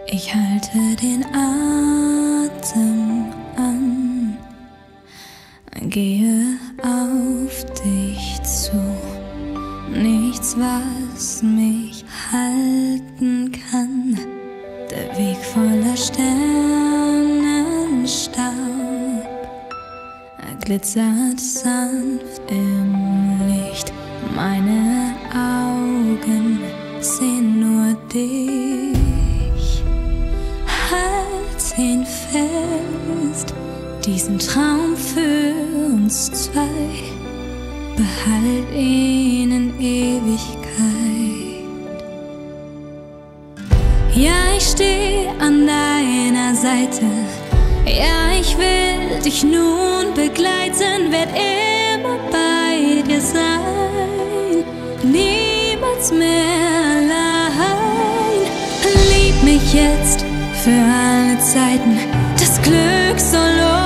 Ich halte den Atem an, gehe auf dich zu. Nichts, was mich halten kann. Der Weg voller Sternenstaub glitzert sanft im Licht. Meine Augen sehen nur dich. Halt ihn fest, diesen Traum für uns zwei. Behalt ihn in Ewigkeit. Ja, ich steh an deiner Seite. Ja, ich will dich nun begleiten, werd immer bei dir sein, niemals mehr allein. Lieb mich jetzt für alle Zeiten, das Glück soll